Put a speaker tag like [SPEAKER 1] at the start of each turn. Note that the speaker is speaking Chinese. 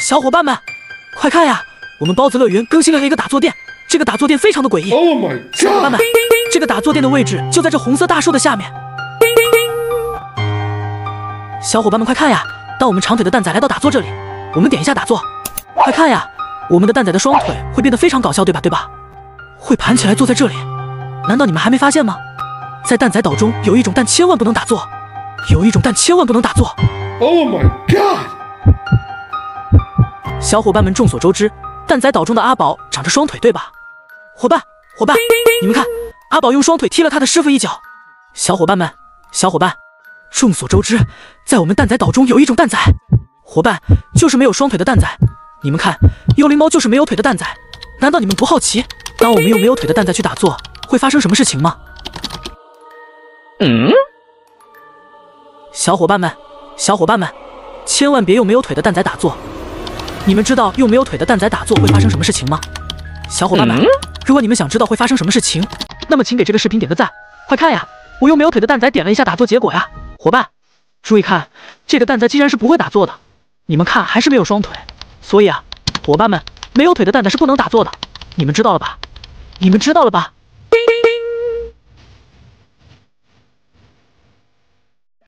[SPEAKER 1] 小伙伴们，快看呀！我们包子乐园更新了一个打坐垫，这个打坐垫非常的诡异。
[SPEAKER 2] Oh my god！
[SPEAKER 1] 小伙伴们，这个打坐垫的位置就在这红色大树的下面。小伙伴们快看呀！当我们长腿的蛋仔来到打坐这里，我们点一下打坐，快看呀！我们的蛋仔的双腿会变得非常搞笑，对吧？会盘起来坐在这里。难道你们还没发现吗？在蛋仔岛中有一种蛋千万不能打坐，有一种蛋千万不能打坐。
[SPEAKER 2] Oh my god！
[SPEAKER 1] 小伙伴们众所周知，蛋仔岛中的阿宝长着双腿，对吧？伙伴，你们看，阿宝用双腿踢了他的师傅一脚。小伙伴，众所周知，在我们蛋仔岛中有一种蛋仔，伙伴就是没有双腿的蛋仔。你们看，幽灵猫就是没有腿的蛋仔。难道你们不好奇，当我们用没有腿的蛋仔去打坐，会发生什么事情吗？小伙伴们，千万别用没有腿的蛋仔打坐。你们知道用没有腿的蛋仔打坐会发生什么事情吗？小伙伴们，如果你们想知道会发生什么事情，那么请给这个视频点个赞。快看呀，我用没有腿的蛋仔点了一下打坐结果呀。伙伴，注意看，这个蛋仔竟然是不会打坐的。你们看，还是没有双腿。所以啊，伙伴们，没有腿的蛋仔是不能打坐的。你们知道了吧？